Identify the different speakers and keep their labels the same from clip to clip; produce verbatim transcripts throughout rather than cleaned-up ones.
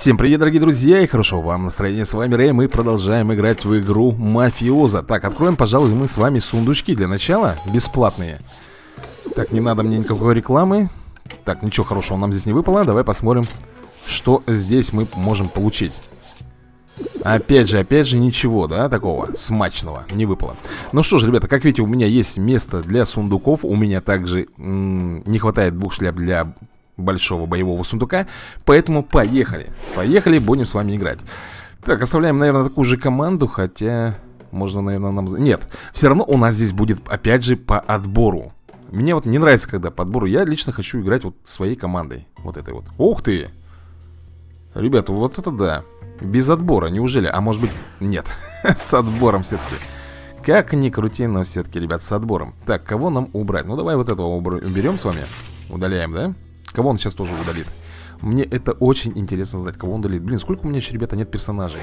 Speaker 1: Всем привет, дорогие друзья, и хорошо вам настроения. С вами Рэй, мы продолжаем играть в игру Мафиоза. Так, откроем, пожалуй, мы с вами сундучки для начала, бесплатные. Так, не надо мне никакой рекламы. Так, ничего хорошего нам здесь не выпало. Давай посмотрим, что здесь мы можем получить. Опять же, опять же, ничего, да, такого смачного не выпало. Ну что ж, ребята, как видите, у меня есть место для сундуков. У меня также не хватает двух шляп для большого боевого сундука. Поэтому поехали. Поехали, будем с вами играть. Так, оставляем, наверное, такую же команду. Хотя, можно, наверное, нам... Нет, все равно у нас здесь будет, опять же, по отбору. Мне вот не нравится, когда по отбору. Я лично хочу играть вот своей командой. Вот этой вот. Ух ты! Ребята, вот это да. Без отбора, неужели? А может быть, нет. С отбором все-таки. Как ни крути, но все-таки, ребят, с отбором. Так, кого нам убрать? Ну, давай вот этого уберем с вами. Удаляем, да? Кого он сейчас тоже удалит? Мне это очень интересно знать, кого он удалит. Блин, сколько у меня еще, ребята, нет персонажей,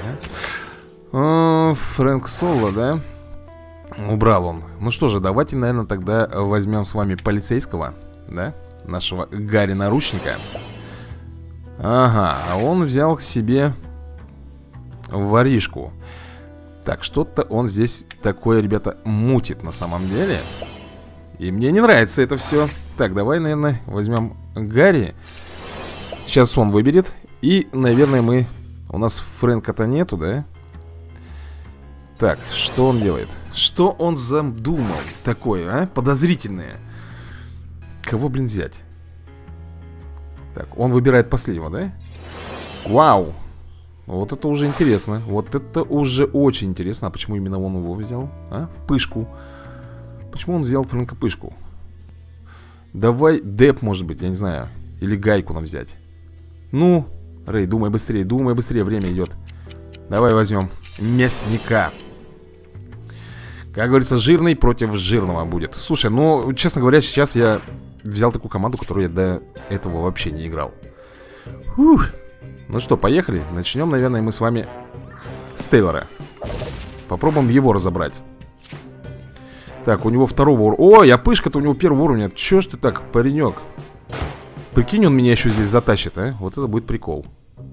Speaker 1: а? Фрэнк Соло, да? Убрал он. Ну что же, давайте, наверное, тогда возьмем с вами полицейского, да? Нашего Гарри Наручника. Ага, а он взял к себе воришку. Так, что-то он здесь такое, ребята, мутит на самом деле. И мне не нравится это все. Так, давай, наверное, возьмем Гарри. Сейчас он выберет. И, наверное, мы... У нас Фрэнка-то нету, да? Так, что он делает? Что он задумал такое, а? Подозрительное. Кого, блин, взять? Так, он выбирает последнего, да? Вау! Вот это уже интересно. Вот это уже очень интересно. А почему именно он его взял? А? Пышку. Почему он взял Фрэнка Пышку? Давай Деп, может быть, я не знаю. Или Гайку нам взять. Ну, Рэй, думай быстрее, думай быстрее, время идет. Давай возьмем мясника. Как говорится, жирный против жирного будет. Слушай, ну, честно говоря, сейчас я взял такую команду, которую я до этого вообще не играл. Фух. Ну что, поехали. Начнем, наверное, мы с вами с Тейлора. Попробуем его разобрать. Так, у него второго уровня. Ой, а пышка-то у него первого уровня. Чё ж ты так, паренек? Прикинь, он меня еще здесь затащит, а? Вот это будет прикол.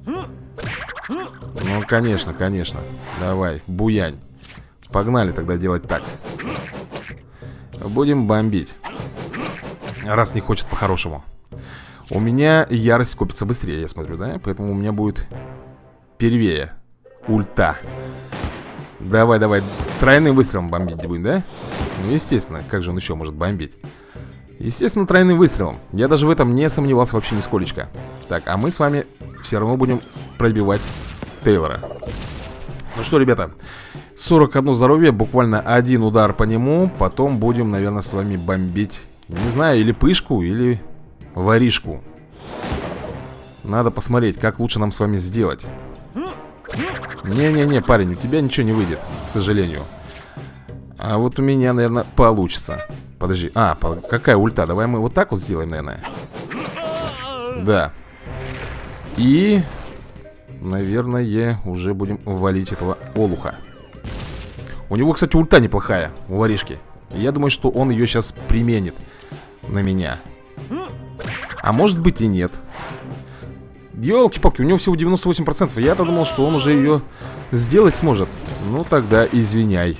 Speaker 1: Ну, конечно, конечно. Давай, буянь. Погнали тогда делать так. Будем бомбить. Раз не хочет по-хорошему. У меня ярость копится быстрее, я смотрю, да? Поэтому у меня будет первее ульта. Давай, давай. Тройным выстрелом бомбить будем, да? Ну, естественно, как же он еще может бомбить? Естественно, тройным выстрелом. Я даже в этом не сомневался вообще нисколечко. Так, а мы с вами все равно будем пробивать Тейлора. Ну что, ребята, сорок одно здоровье, буквально один удар по нему. Потом будем, наверное, с вами бомбить, не знаю, или пышку, или воришку. Надо посмотреть, как лучше нам с вами сделать. Не-не-не, парень, у тебя ничего не выйдет, к сожалению. А вот у меня, наверное, получится. Подожди, а, по... какая ульта? Давай мы вот так вот сделаем, наверное. Да. И, наверное, уже будем валить этого олуха. У него, кстати, ульта неплохая, у воришки. Я думаю, что он ее сейчас применит на меня. А может быть и нет. Ёлки-палки, у него всего девяносто восемь процентов. Я-то думал, что он уже ее сделать сможет. Ну тогда извиняй.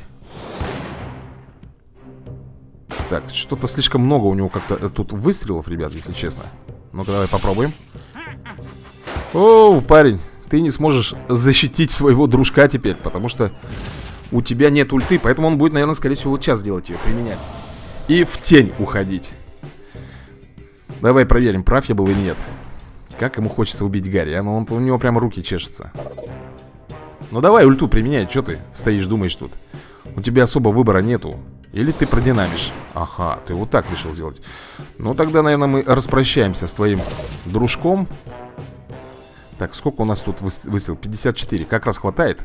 Speaker 1: Так, что-то слишком много у него как-то тут выстрелов, ребят, если честно. Ну-ка, давай попробуем. Оу, парень, ты не сможешь защитить своего дружка теперь, потому что у тебя нет ульты. Поэтому он будет, наверное, скорее всего, вот сейчас делать ее, применять. И в тень уходить. Давай проверим, прав я был или нет. Как ему хочется убить Гарри, а? Ну, он, у него прямо руки чешутся. Ну давай ульту применяй, что ты стоишь, думаешь тут? У тебя особо выбора нету. Или ты продинамишь? Ага, ты вот так решил сделать. Ну тогда, наверное, мы распрощаемся с твоим дружком. Так, сколько у нас тут выстрел? пятьдесят четыре, как раз хватает.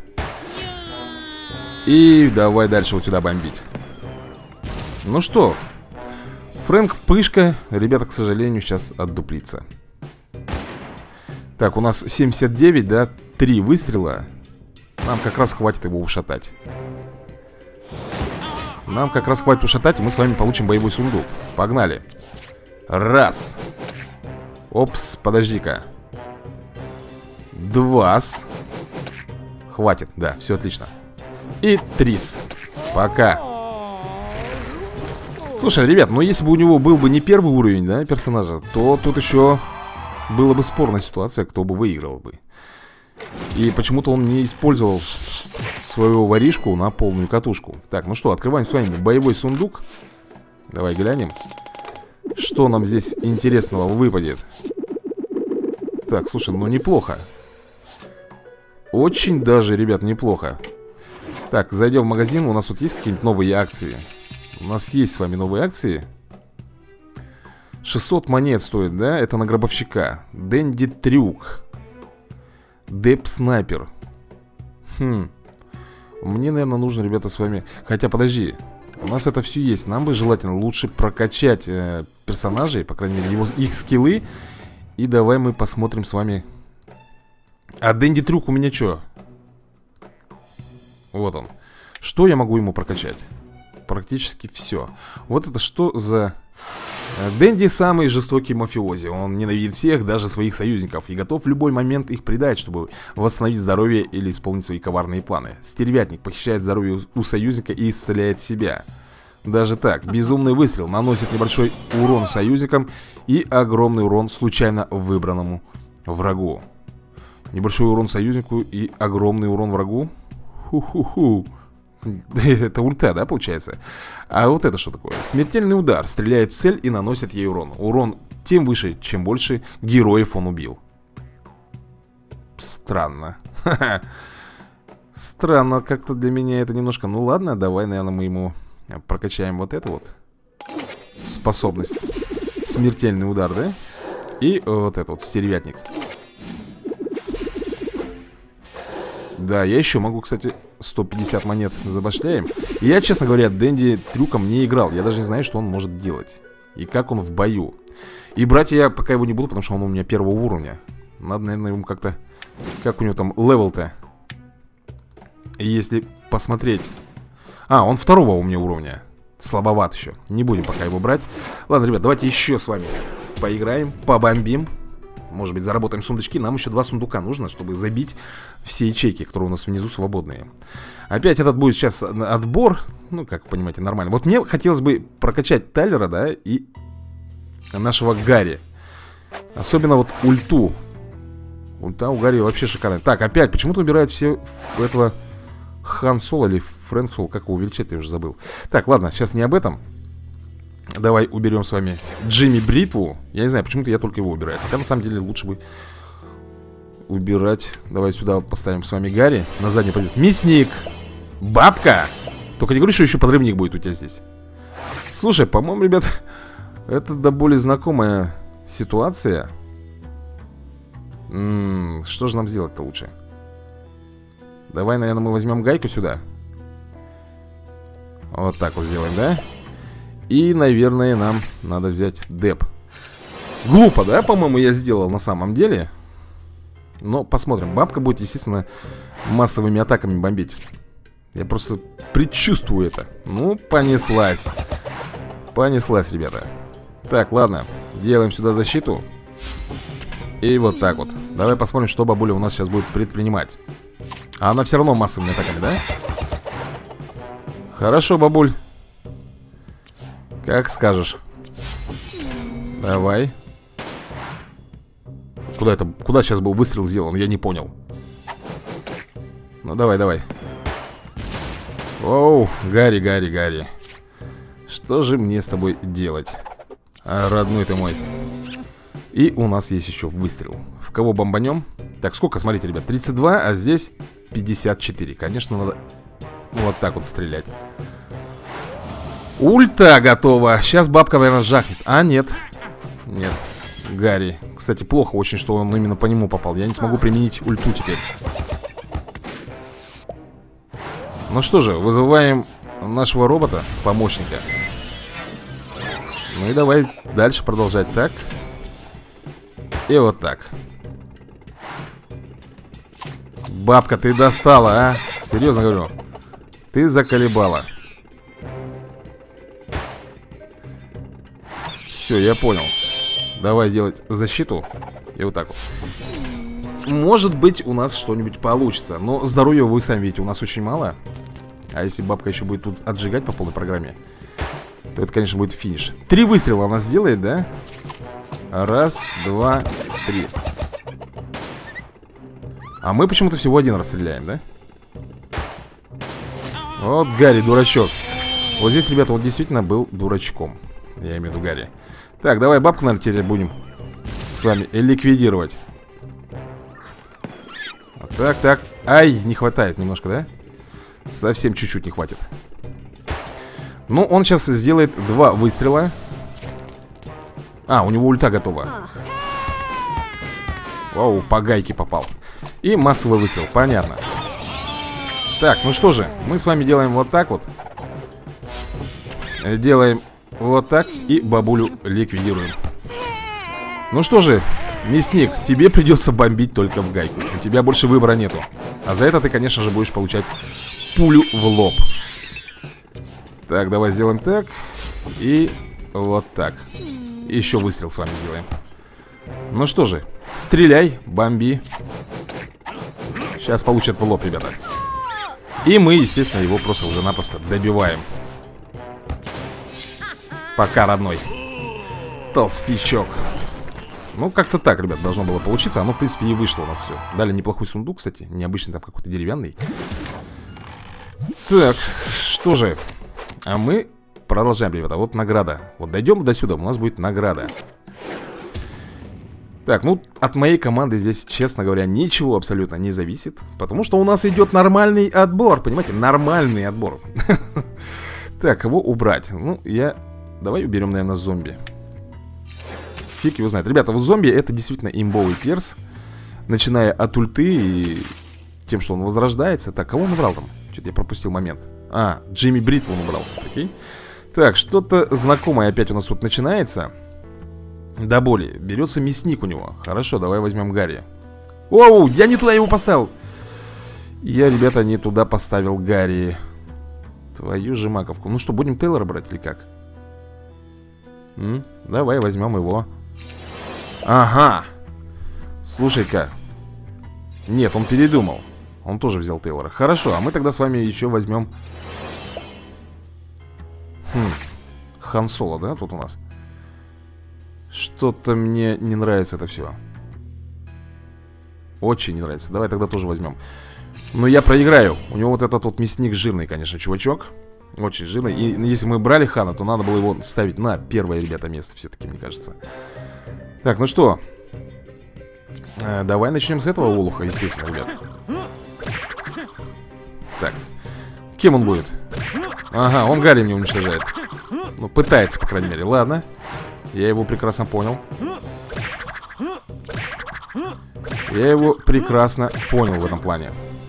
Speaker 1: И давай дальше вот сюда бомбить. Ну что, Фрэнк Пышка, ребята, к сожалению, сейчас отдуплится. Так, у нас семьдесят девять, да, три выстрела. Нам как раз хватит его ушатать. Нам как раз хватит ушатать, и мы с вами получим боевой сундук. Погнали. Раз. Опс, подожди-ка. Двас. Хватит, да, все отлично. И трис. Пока. Слушай, ребят, ну если бы у него был бы не первый уровень, да, персонажа, то тут еще была бы спорная ситуация, кто бы выиграл бы. И почему-то он не использовал свою воришку на полную катушку. Так, ну что, открываем с вами боевой сундук. Давай глянем, что нам здесь интересного выпадет. Так, слушай, ну неплохо. Очень даже, ребят, неплохо. Так, зайдем в магазин. У нас вот есть какие-нибудь новые акции? У нас есть с вами новые акции. шестьсот монет стоит, да? Это на гробовщика. Дэнди Трюк. Деп Снайпер. Хм. Мне, наверное, нужно, ребята, с вами... Хотя, подожди. У нас это все есть. Нам бы желательно лучше прокачать э, персонажей, по крайней мере, его, их скиллы. И давай мы посмотрим с вами. А Дэнди Трюк у меня что? Вот он. Что я могу ему прокачать? Практически все. Вот это что за... Дэнди самый жестокий мафиози. Он ненавидит всех, даже своих союзников, и готов в любой момент их предать, чтобы восстановить здоровье или исполнить свои коварные планы. Стервятник похищает здоровье у союзника и исцеляет себя. Даже так, безумный выстрел наносит небольшой урон союзникам и огромный урон случайно выбранному врагу. Небольшой урон союзнику и огромный урон врагу. Ху-ху-ху. Это ульта, да, получается? А вот это что такое? Смертельный удар. Стреляет в цель и наносит ей урон. Урон тем выше, чем больше героев он убил. Странно. Странно как-то для меня это немножко. Ну ладно, давай, наверное, мы ему прокачаем вот эту вот способность. Смертельный удар, да? И вот этот вот стервятник. Да, я еще могу, кстати, сто пятьдесят монет забашляем. Я, честно говоря, Дэнди Трюком не играл. Я даже не знаю, что он может делать и как он в бою. И брать я пока его не буду, потому что он у меня первого уровня. Надо, наверное, ему как-то... Как у него там левел-то? И если посмотреть... А, он второго у меня уровня. Слабоват еще. Не будем пока его брать. Ладно, ребят, давайте еще с вами поиграем, побомбим. Может быть, заработаем сундучки. Нам еще два сундука нужно, чтобы забить все ячейки, которые у нас внизу свободные. Опять этот будет сейчас отбор. Ну, как вы понимаете, нормально. Вот мне хотелось бы прокачать Тайлера, да, и нашего Гарри. Особенно вот ульту. Ульта у Гарри вообще шикарная. Так, опять, почему-то убирают все этого Хан Соло или Фрэнк Соло. Как его увеличать, я уже забыл. Так, ладно, сейчас не об этом. Давай уберем с вами Джимми Бритву. Я не знаю, почему-то я только его убираю. Хотя на самом деле лучше бы убирать. Давай сюда вот поставим с вами Гарри. На заднюю позицию. Мясник. Бабка. Только не говори, что еще подрывник будет у тебя здесь. Слушай, по-моему, ребят, это до боли знакомая ситуация. М-м, что же нам сделать-то лучше? Давай, наверное, мы возьмем гайку сюда. Вот так вот сделаем, да? И, наверное, нам надо взять деп. Глупо, да, по-моему, я сделал на самом деле. Но посмотрим. Бабка будет, естественно, массовыми атаками бомбить. Я просто предчувствую это. Ну, понеслась. Понеслась, ребята. Так, ладно. Делаем сюда защиту. И вот так вот. Давай посмотрим, что бабуля у нас сейчас будет предпринимать. А она все равно массовыми атаками, да? Хорошо, бабуль. Как скажешь. Давай. Куда это? Куда сейчас был выстрел сделан? Я не понял. Ну давай, давай. Оу, Гарри, Гарри, Гарри. Что же мне с тобой делать? А, родной ты мой. И у нас есть еще выстрел. В кого бомбанем? Так, сколько, смотрите, ребят, тридцать два, а здесь пятьдесят четыре. Конечно, надо вот так вот стрелять. Ульта готова. Сейчас бабка, наверное, жахнет. А, нет. Нет. Гарри. Кстати, плохо очень, что он именно по нему попал. Я не смогу применить ульту теперь. Ну что же, вызываем нашего робота, помощника. Ну и давай дальше продолжать так. И вот так. Бабка, ты достала, а? Серьезно говорю. Ты заколебала. Все, я понял. Давай делать защиту. И вот так вот. может быть, у нас что-нибудь получится. Но здоровья, вы сами видите, у нас очень мало. А если бабка еще будет тут отжигать по полной программе, то это, конечно, будет финиш. Три выстрела она сделает, да? Раз, два, три. А мы почему-то всего один раз стреляем, да? Вот Гарри, дурачок. Вот здесь, ребята, он действительно был дурачком. Я имею в виду Гарри. Так, давай бабку, наверное, теперь будем с вами ликвидировать. Вот так, так. Ай, не хватает немножко, да? Совсем чуть-чуть не хватит. Ну, он сейчас сделает два выстрела. А, у него ульта готова. Вау, по гайке попал. И массовый выстрел, понятно. Так, ну что же, мы с вами делаем вот так вот. Делаем вот так и бабулю ликвидируем. Ну что же, мясник, тебе придется бомбить только в гайку. У тебя больше выбора нету. А за это ты, конечно же, будешь получать пулю в лоб. Так, давай сделаем так. И вот так. Еще выстрел с вами сделаем. Ну что же, стреляй, бомби. Сейчас получат в лоб, ребята. И мы, естественно, его просто уже-напросто добиваем. Пока, родной. Толстячок. Ну, как-то так, ребят, должно было получиться. Оно, в принципе, и вышло у нас все. Дали неплохой сундук, кстати. Необычный, там какой-то деревянный. Так, что же. А мы продолжаем, ребята. Вот награда. Вот дойдем до сюда, у нас будет награда. Так, ну, от моей команды здесь, честно говоря, ничего абсолютно не зависит. Потому что у нас идет нормальный отбор. Понимаете, нормальный отбор. Так, кого убрать? Ну, я... Давай уберем, наверное, зомби. Фиг его знает. Ребята, вот зомби это действительно имбовый перс. Начиная от ульты и тем, что он возрождается. Так, кого он убрал там? Что-то я пропустил момент. А, Джимми Бритву он убрал. Прикинь? Так, что-то знакомое опять у нас тут начинается. До боли. Берется мясник у него. Хорошо, давай возьмем Гарри. Оу, я не туда его поставил. Я, ребята, не туда поставил Гарри. Твою же маковку. Ну что, будем Тейлора брать или как? М? Давай возьмем его. Ага. Слушай-ка. Нет, он передумал. Он тоже взял Тейлора. Хорошо, а мы тогда с вами еще возьмем хм. Хан Соло, да, тут у нас. Что-то мне не нравится это все. Очень не нравится. Давай тогда тоже возьмем. Но я проиграю. У него вот этот вот мясник жирный, конечно, чувачок. Очень жирный. И если мы брали Хана, то надо было его ставить на первое, ребята, место все-таки, мне кажется. Так, ну что, э, давай начнем с этого олуха, естественно, ребят. Так, кем он будет? Ага, он Гарри мне уничтожает. Ну, пытается, по крайней мере. Ладно, я его прекрасно понял. Я его прекрасно понял в этом плане.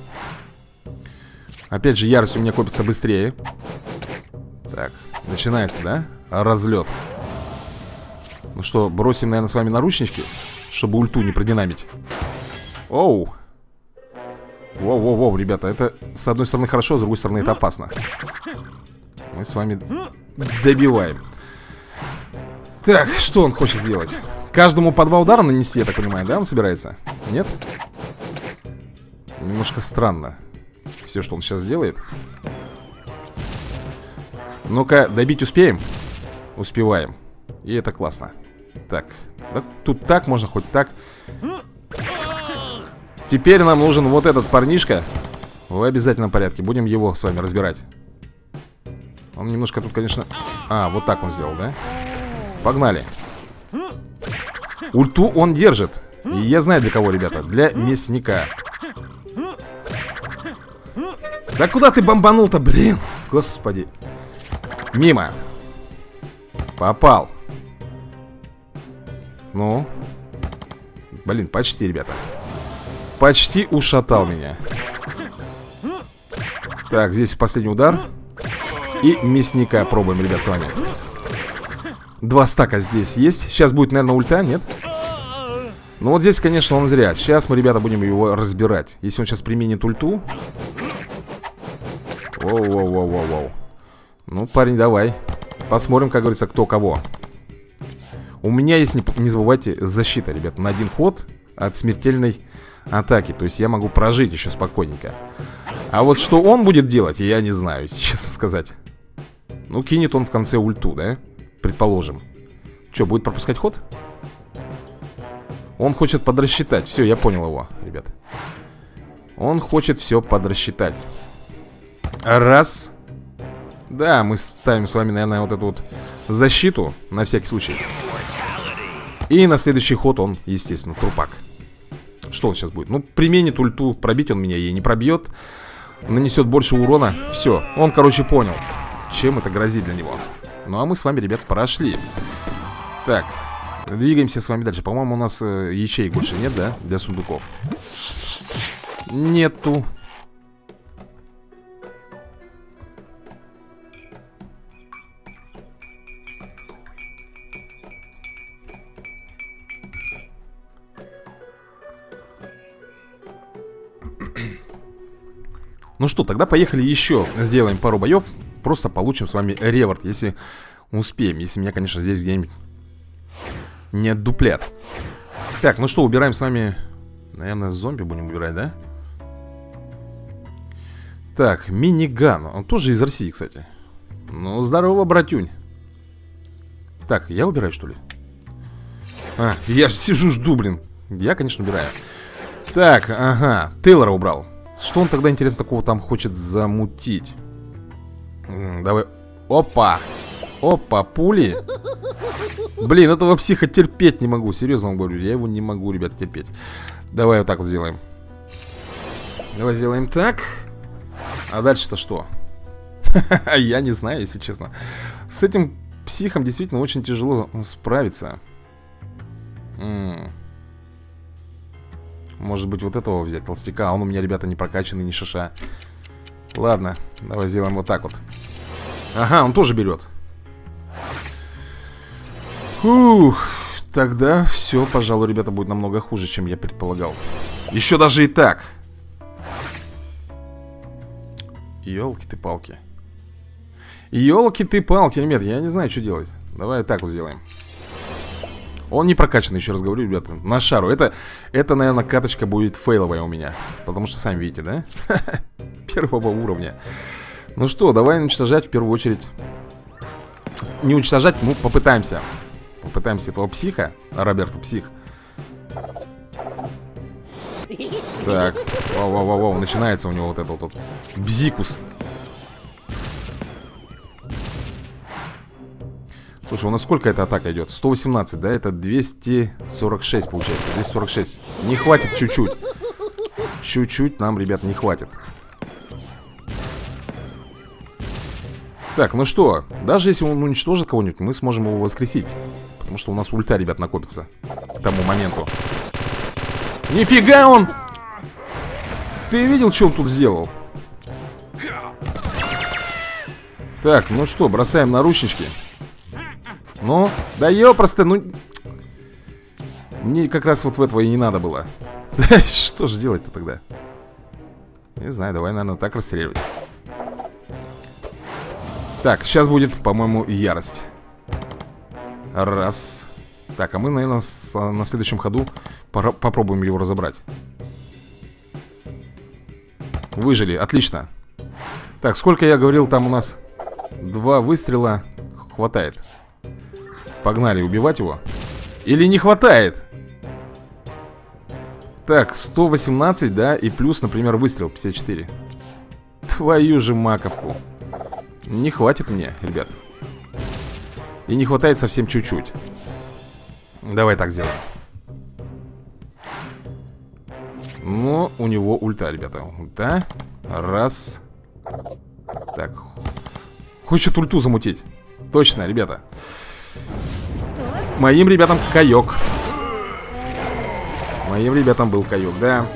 Speaker 1: Опять же, ярость у меня копится быстрее. Так, начинается, да? Разлет. Ну что, бросим, наверное, с вами наручнички, чтобы ульту не продинамить. Оу. Воу-воу-воу, ребята, это с одной стороны хорошо, с другой стороны это опасно. Мы с вами добиваем. Так, что он хочет сделать? Каждому по два удара нанести, я так понимаю, да, он собирается? Нет? Немножко странно все, что он сейчас делает. Ну-ка, добить успеем? Успеваем. И это классно. Так, да, тут так, можно хоть так. Теперь нам нужен вот этот парнишка. В обязательном порядке. Будем его с вами разбирать. Он немножко тут, конечно... А, вот так он сделал, да? Погнали. Ульту он держит. И я знаю для кого, ребята. Для мясника. Да куда ты бомбанул-то, блин? Господи. Мимо. Попал. Ну. Блин, почти, ребята. Почти ушатал меня. Так, здесь последний удар. И мясника пробуем, ребят, с вами. Два стака здесь есть. Сейчас будет, наверное, ульта, нет? Ну вот здесь, конечно, он зря. Сейчас мы, ребята, будем его разбирать. Если он сейчас применит ульту. Воу-воу-воу-воу-воу. Ну, парень, давай. Посмотрим, как говорится, кто кого. У меня есть, не, не забывайте, защита, ребят, на один ход от смертельной атаки. То есть я могу прожить еще спокойненько. А вот что он будет делать, я не знаю, честно сказать. Ну, кинет он в конце ульту, да? Предположим. Что, будет пропускать ход? Он хочет подрасчитать. Все, я понял его, ребят. Он хочет все подрасчитать. Раз. Да, мы ставим с вами, наверное, вот эту вот защиту на всякий случай. И на следующий ход он, естественно, трупак. Что он сейчас будет? Ну, применит ульту. Пробить он меня ей не пробьет. Нанесет больше урона. Все, он, короче, понял, чем это грозит для него. Ну, а мы с вами, ребят, прошли. Так, двигаемся с вами дальше. По-моему, у нас э, ячеек больше нет, да? Для сундуков. Нету. Ну что, тогда поехали еще сделаем пару боев. Просто получим с вами реворд, если успеем. Если меня, конечно, здесь где-нибудь не отдуплят. Так, ну что, убираем с вами. Наверное, зомби будем убирать, да? Так, миниган. Он тоже из России, кстати. Ну, здорово, братюнь. Так, я убираю, что ли? А, я же сижу, жду, блин. Я, конечно, убираю. Так, ага, Тейлора убрал. Что он тогда, интересно, такого там хочет замутить? Давай. Опа. Опа, пули. Блин, этого психа терпеть не могу. Серьезно вам говорю, я его не могу, ребят, терпеть. Давай вот так вот сделаем. Давай сделаем так. А дальше-то что? Я не знаю, если честно. С этим психом действительно очень тяжело справиться. М-м. Может быть, вот этого взять, толстяка. Он у меня, ребята, не прокачанный, не шиша. Ладно, давай сделаем вот так вот. Ага, он тоже берет. Ух, тогда все, пожалуй, ребята, будет намного хуже, чем я предполагал. Еще даже и так. Ёлки ты палки. Ёлки ты палки, ребят, я не знаю, что делать. Давай так вот сделаем. Он не прокачанный, еще раз говорю, ребята. На шару. Это, это, наверное, каточка будет фейловая у меня. Потому что, сами видите, да? Первого уровня. Ну что, давай уничтожать в первую очередь. Не уничтожать, ну, попытаемся. Попытаемся этого психа. Роберту псих. Так. Вау-вау-вау, начинается у него вот этот вот бзикус. Слушай, у нас сколько эта атака идет? сто восемнадцать, да? Это двести сорок шесть получается. двести сорок шесть. Не хватит чуть-чуть. Чуть-чуть нам, ребят, не хватит. Так, ну что, даже если он уничтожит кого-нибудь, мы сможем его воскресить. Потому что у нас ульта, ребят, накопится к тому моменту. Нифига он! Ты видел, что он тут сделал? Так, ну что, бросаем наручнички. Ну, да ёпросто, ну... Мне как раз вот в этого и не надо было. Что же делать-то тогда? Не знаю, давай, наверное, так расстреливать. Так, сейчас будет, по-моему, ярость. Раз. Так, а мы, наверное, с, на следующем ходу попробуем его разобрать. Выжили, отлично. Так, сколько я говорил, там у нас два выстрела хватает. Погнали убивать его. Или не хватает? Так, сто восемнадцать, да, и плюс, например, выстрел пятьдесят четыре. Твою же маковку. Не хватит мне, ребят. И не хватает совсем чуть-чуть. Давай так сделаем. Но у него ульта, ребята. Ульта. Раз. Так. Хочет ульту замутить. Точно, ребята. Моим ребятам каек. Моим ребятам был каек, да.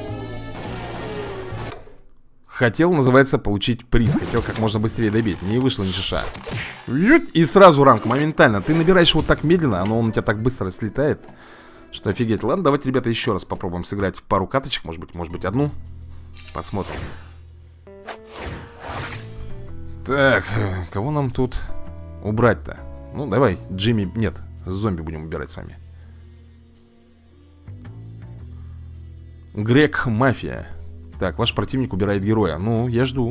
Speaker 1: Хотел, называется, получить приз. Хотел как можно быстрее добить. Не вышло ни шиша. И сразу ранг, моментально. Ты набираешь его так медленно, оно он у тебя так быстро слетает, что офигеть. Ладно, давайте, ребята, еще раз попробуем сыграть пару каточек. Может быть, может быть, одну. Посмотрим. Так, кого нам тут убрать-то? Ну, давай, Джимми... Нет, зомби будем убирать с вами. Грек Мафия. Так, ваш противник убирает героя. Ну, я жду.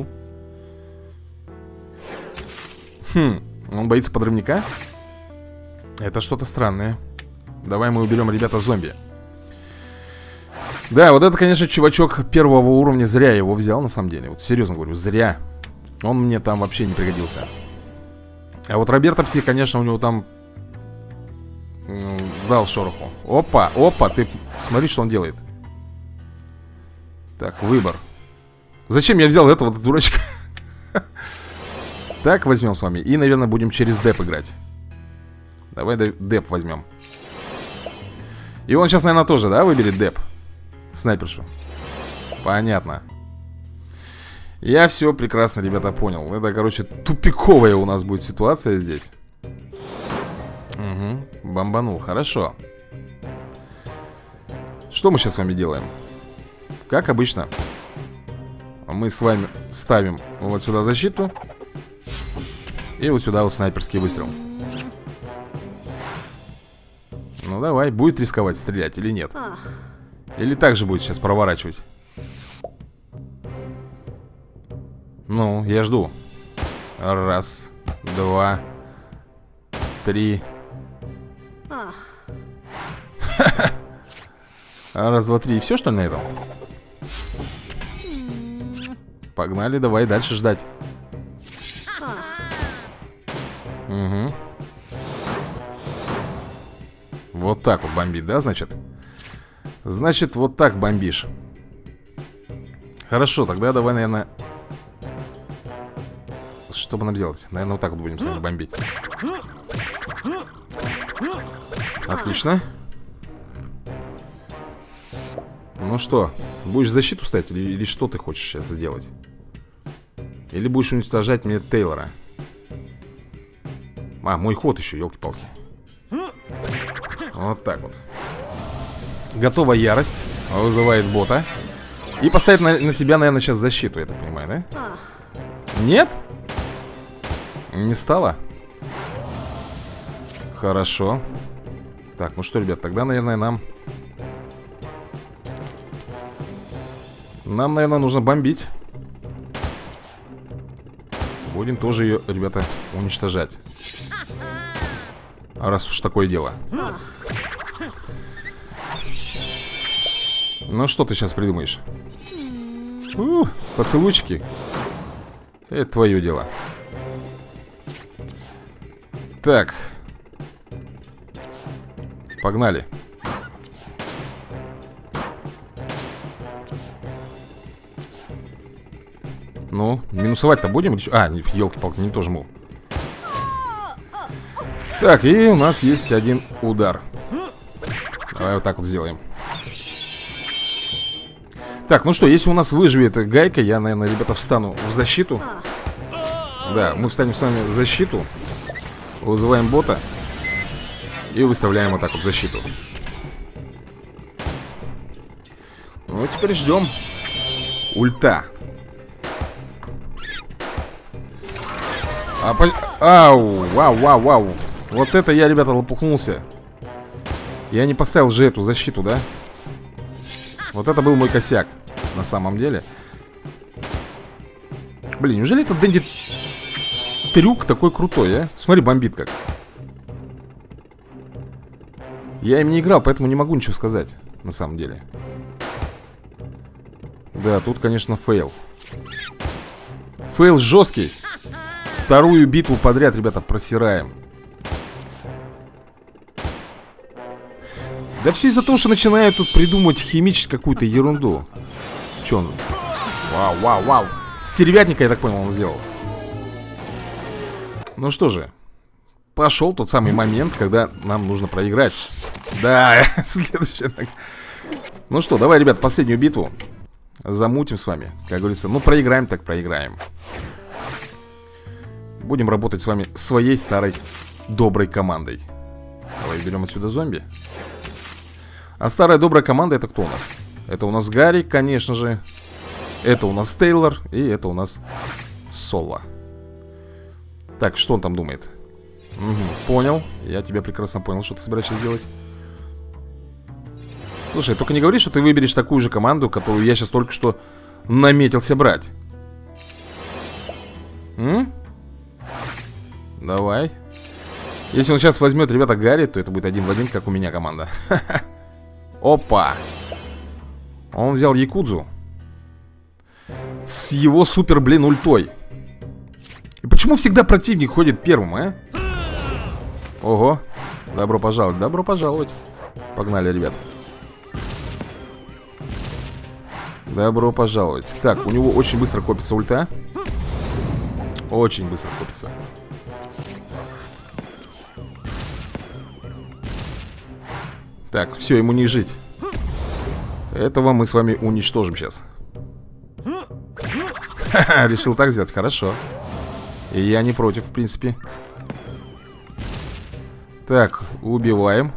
Speaker 1: Хм, он боится подрывника? Это что-то странное. Давай мы уберем, ребята, зомби. Да, вот это, конечно, чувачок первого уровня. Зря его взял, на самом деле. Вот серьезно говорю, зря. Он мне там вообще не пригодился. А вот Роберто Пси, конечно, у него там ну, дал шороху. Опа, опа, ты смотри, что он делает. Так, выбор. Зачем я взял этого дурачка? Так, возьмем с вами. И, наверное, будем через деп играть. Давай деп возьмем. И он сейчас, наверное, тоже, да, выберет деп. Снайпершу. Понятно. Я все прекрасно, ребята, понял. Это, короче, тупиковая у нас будет ситуация здесь. Угу, бомбанул, хорошо. Что мы сейчас с вами делаем? Как обычно, мы с вами ставим вот сюда защиту. И вот сюда вот снайперский выстрел. Ну давай, будет рисковать стрелять или нет? Или так же будет сейчас проворачивать? Ну, я жду. Раз, два, три. Раз, два, три. И все, что ли, на этом? Погнали, давай дальше ждать. Угу. Вот так вот бомбит, да, значит? Значит, вот так бомбишь. Хорошо, тогда давай, наверное... Что бы нам делать? Наверное, вот так вот будем с вами бомбить. Отлично. Ну что, будешь защиту ставить или, или что ты хочешь сейчас сделать? Или будешь уничтожать мне Тейлора? А, мой ход еще, елки-палки. Вот так вот. Готова ярость. Вызывает бота. И поставит на, на себя, наверное, сейчас защиту, я так понимаю, да? Нет? Не стало? Хорошо. Так, ну что, ребят, тогда, наверное, нам... Нам, наверное, нужно бомбить. Будем тоже ее, ребята, уничтожать. Раз уж такое дело. Ну что ты сейчас придумаешь? У, поцелуйчики. Это твое дело. Так. Погнали. Ну, минусовать-то будем? А, елки-палки, не тоже мол. Так, и у нас есть один удар. Давай вот так вот сделаем. Так, ну что, если у нас выживет гайка, я, наверное, ребята, встану в защиту. Да, мы встанем с вами в защиту. Вызываем бота. И выставляем вот так вот защиту. Ну, теперь ждем. Ульта. А, по... Ау, вау, вау, вау. Вот это я, ребята, лопухнулся. Я не поставил же эту защиту, да? Вот это был мой косяк. На самом деле. Блин, неужели этот Дэнди трюк такой крутой, а? Смотри, бомбит как. Я им не играл, поэтому не могу ничего сказать. На самом деле. Да, тут, конечно, фейл. Фейл жесткий. Вторую битву подряд, ребята, просираем. Да все из-за того, что начинают тут придумывать химическую какую-то ерунду. Че он? Вау, вау, вау. Стервятника, я так понял, он сделал. Ну что же. Пошел тот самый момент, когда нам нужно проиграть. Да, следующая. Ну что, давай, ребят, последнюю битву замутим с вами. Как говорится, ну проиграем, так проиграем. Будем работать с вами своей старой доброй командой. Давай берем отсюда зомби. А старая добрая команда это кто у нас? Это у нас Гарри, конечно же. Это у нас Тейлор. И это у нас Соло. Так, что он там думает? Угу, понял. Я тебя прекрасно понял, что ты собираешься сделать. Слушай, только не говори, что ты выберешь такую же команду, которую я сейчас только что наметился брать. М? Давай. Если он сейчас возьмет, ребята, Гарри, то это будет один в один, как у меня команда. Опа. Он взял Якудзу с его супер, блин, ультой. И почему всегда противник ходит первым, а? Ого. Добро пожаловать, добро пожаловать. Погнали, ребят. Добро пожаловать. Так, у него очень быстро копится ульта. Очень быстро копится. Так, все, ему не жить. Этого мы с вами уничтожим сейчас. Ха-ха, решил так сделать, хорошо. И я не против, в принципе. Так, убиваем.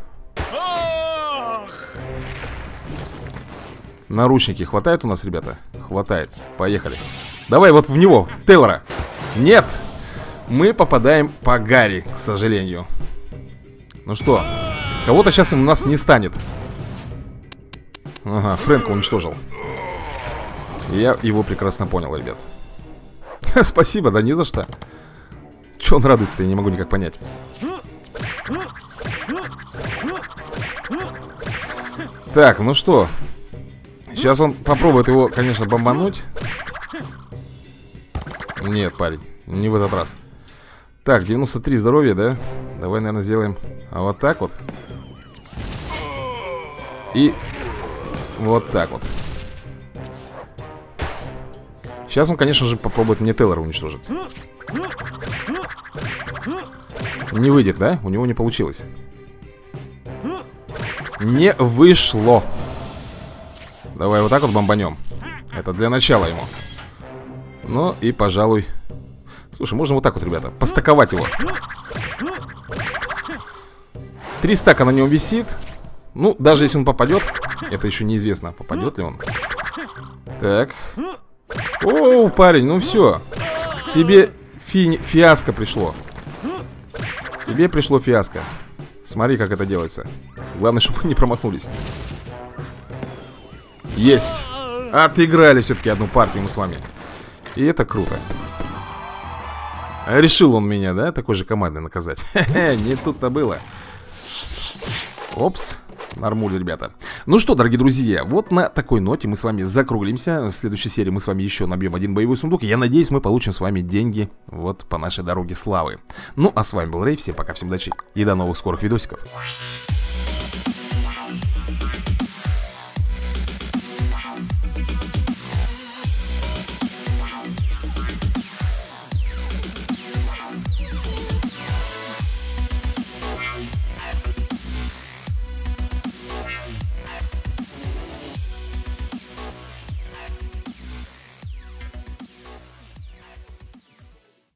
Speaker 1: Наручники хватает у нас, ребята? Хватает, поехали. Давай вот в него, Тейлора. Нет, мы попадаем по Гарри, к сожалению. Ну что, кого-то сейчас у нас не станет. Ага, Фрэнка уничтожил. Я его прекрасно понял, ребят. Спасибо, да не за что. Че он радуется-то, я не могу никак понять. Так, ну что, сейчас он попробует его, конечно, бомбануть. Нет, парень, не в этот раз. Так, девяносто три здоровья, да? Давай, наверное, сделаем вот так вот. И вот так вот. Сейчас он, конечно же, попробует мне Тейлора уничтожить. Не выйдет, да? У него не получилось. Не вышло. Давай вот так вот бомбанем. Это для начала ему. Ну и, пожалуй... Слушай, можно вот так вот, ребята, постаковать его. Три стака на нем висит. Ну, даже если он попадет, это еще неизвестно, попадет ли он. Так. О, парень, ну все. Тебе фи... фиаско пришло. Тебе пришло фиаско. Смотри, как это делается. Главное, чтобы не промахнулись. Есть. Отыграли все-таки одну партию мы с вами. И это круто. Решил он меня, да, такой же командой наказать. Хе-хе, не тут-то было. Опс. Нормуль, ребята. Ну что, дорогие друзья, вот на такой ноте мы с вами закруглимся. В следующей серии мы с вами еще набьем один боевой сундук. Я надеюсь, мы получим с вами деньги вот по нашей дороге славы. Ну, а с вами был Рэй. Всем пока, всем удачи и до новых скорых видосиков.